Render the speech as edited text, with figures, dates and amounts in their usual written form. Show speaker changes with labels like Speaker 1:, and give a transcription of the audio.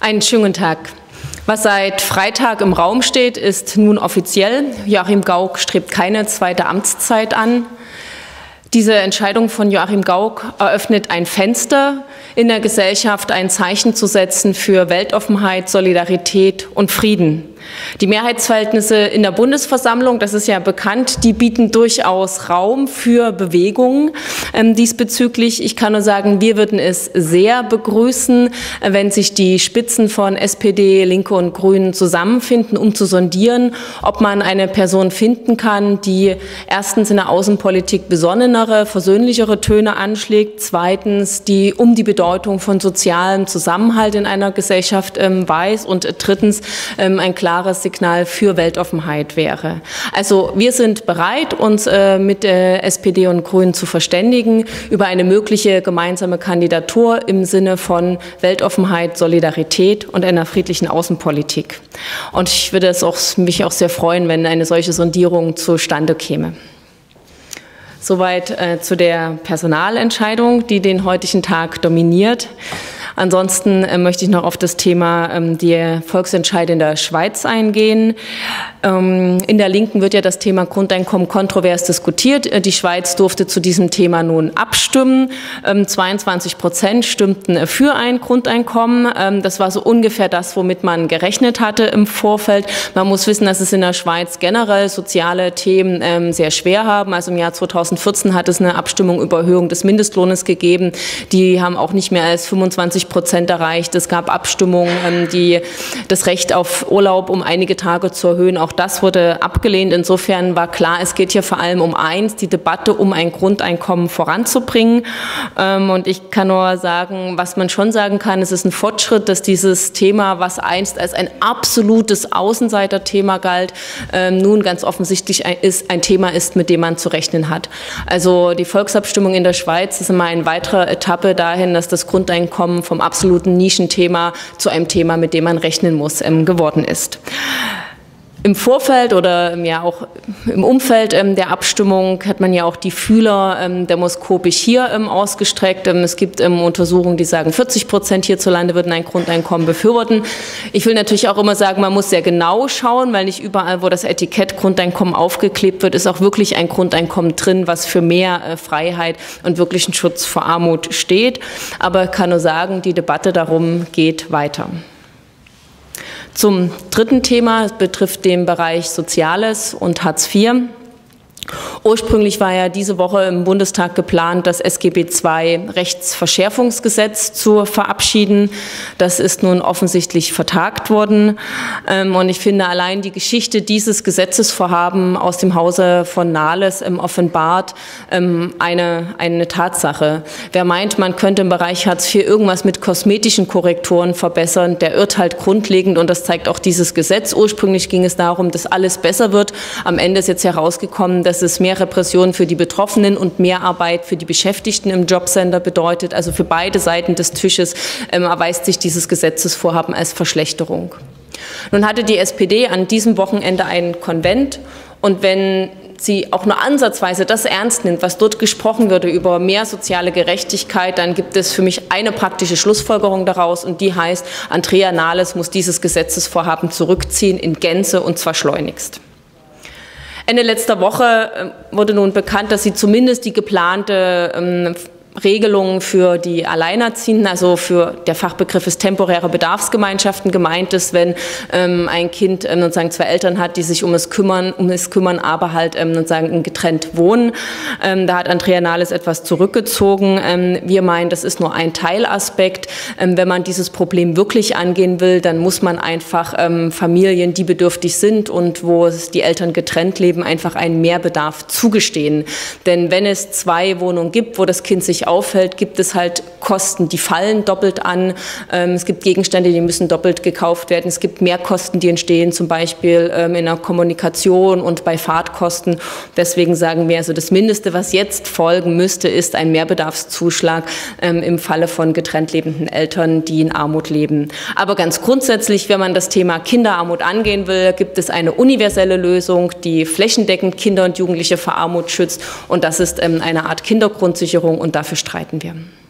Speaker 1: Einen schönen Tag. Was seit Freitag im Raum steht, ist nun offiziell. Joachim Gauck strebt keine zweite Amtszeit an. Diese Entscheidung von Joachim Gauck eröffnet ein Fenster in der Gesellschaft, ein Zeichen zu setzen für Weltoffenheit, Solidarität und Frieden. Die Mehrheitsverhältnisse in der Bundesversammlung, das ist ja bekannt, die bieten durchaus Raum für Bewegungen diesbezüglich. Ich kann nur sagen, wir würden es sehr begrüßen, wenn sich die Spitzen von SPD, Linke und Grünen zusammenfinden, um zu sondieren, ob man eine Person finden kann, die erstens in der Außenpolitik besonnenere, versöhnlichere Töne anschlägt, zweitens die um die Bedeutung von sozialem Zusammenhalt in einer Gesellschaft weiß und drittens ein klares Signal für Weltoffenheit wäre. Also wir sind bereit, uns mit SPD und Grünen zu verständigen über eine mögliche gemeinsame Kandidatur im Sinne von Weltoffenheit, Solidarität und einer friedlichen Außenpolitik. Und ich würde mich auch sehr freuen, wenn eine solche Sondierung zustande käme. Soweit zu der Personalentscheidung, die den heutigen Tag dominiert. Ansonsten möchte ich noch auf das Thema die Volksentscheide in der Schweiz eingehen. In der Linken wird ja das Thema Grundeinkommen kontrovers diskutiert. Die Schweiz durfte zu diesem Thema nun abstimmen. 22% stimmten für ein Grundeinkommen. Das war so ungefähr das, womit man gerechnet hatte im Vorfeld. Man muss wissen, dass es in der Schweiz generell soziale Themen sehr schwer haben. Also im Jahr 2014 hat es eine Abstimmung über Erhöhung des Mindestlohnes gegeben. Die haben auch nicht mehr als 25% erreicht. Es gab Abstimmungen, die das Recht auf Urlaub um einige Tage zu erhöhen. Auch das wurde abgelehnt. Insofern war klar, es geht hier vor allem um eins, die Debatte um ein Grundeinkommen voranzubringen. Und ich kann nur sagen, was man schon sagen kann, es ist ein Fortschritt, dass dieses Thema, was einst als ein absolutes Außenseiterthema galt, nun ganz offensichtlich ein Thema ist, mit dem man zu rechnen hat. Also die Volksabstimmung in der Schweiz ist immer eine weitere Etappe dahin, dass das Grundeinkommen vom absoluten Nischenthema zu einem Thema, mit dem man rechnen muss, geworden ist. Im Vorfeld oder ja auch im Umfeld der Abstimmung hat man ja auch die Fühler demoskopisch hier ausgestreckt. Es gibt Untersuchungen, die sagen, 40% hierzulande würden ein Grundeinkommen befürworten. Ich will natürlich auch immer sagen, man muss sehr genau schauen, weil nicht überall, wo das Etikett Grundeinkommen aufgeklebt wird, ist auch wirklich ein Grundeinkommen drin, was für mehr Freiheit und wirklichen Schutz vor Armut steht. Aber ich kann nur sagen, die Debatte darum geht weiter. Zum dritten Thema, es betrifft den Bereich Soziales und Hartz IV. Ursprünglich war ja diese Woche im Bundestag geplant, das SGB II Rechtsverschärfungsgesetz zu verabschieden. Das ist nun offensichtlich vertagt worden. Und ich finde, allein die Geschichte dieses Gesetzesvorhaben aus dem Hause von Nahles offenbart eine Tatsache. Wer meint, man könnte im Bereich Hartz IV irgendwas mit kosmetischen Korrekturen verbessern, der irrt halt grundlegend. Und das zeigt auch dieses Gesetz. Ursprünglich ging es darum, dass alles besser wird. Am Ende ist jetzt herausgekommen, dass es mehr Repression für die Betroffenen und mehr Arbeit für die Beschäftigten im Jobcenter bedeutet. Also für beide Seiten des Tisches erweist sich dieses Gesetzesvorhaben als Verschlechterung. Nun hatte die SPD an diesem Wochenende einen Konvent und wenn sie auch nur ansatzweise das ernst nimmt, was dort gesprochen würde über mehr soziale Gerechtigkeit, dann gibt es für mich eine praktische Schlussfolgerung daraus und die heißt, Andrea Nahles muss dieses Gesetzesvorhaben zurückziehen in Gänze und zwar schleunigst. Ende letzter Woche wurde nun bekannt, dass sie zumindest die geplante Regelungen für die Alleinerziehenden, also der Fachbegriff ist temporäre Bedarfsgemeinschaften gemeint ist, wenn ein Kind sozusagen zwei Eltern hat, die sich um es kümmern, aber halt sozusagen getrennt wohnen. Da hat Andrea Nahles etwas zurückgezogen. Wir meinen, das ist nur ein Teilaspekt. Wenn man dieses Problem wirklich angehen will, dann muss man einfach Familien, die bedürftig sind und wo die Eltern getrennt leben, einfach einen Mehrbedarf zugestehen. Denn wenn es zwei Wohnungen gibt, wo das Kind sich auffällt, gibt es halt Kosten, die fallen doppelt an. Es gibt Gegenstände, die müssen doppelt gekauft werden. Es gibt Mehrkosten, die entstehen, zum Beispiel in der Kommunikation und bei Fahrtkosten. Deswegen sagen wir, also das Mindeste, was jetzt folgen müsste, ist ein Mehrbedarfszuschlag im Falle von getrennt lebenden Eltern, die in Armut leben. Aber ganz grundsätzlich, wenn man das Thema Kinderarmut angehen will, gibt es eine universelle Lösung, die flächendeckend Kinder und Jugendliche vor Armut schützt. Und das ist eine Art Kindergrundsicherung und dafür streiten wir.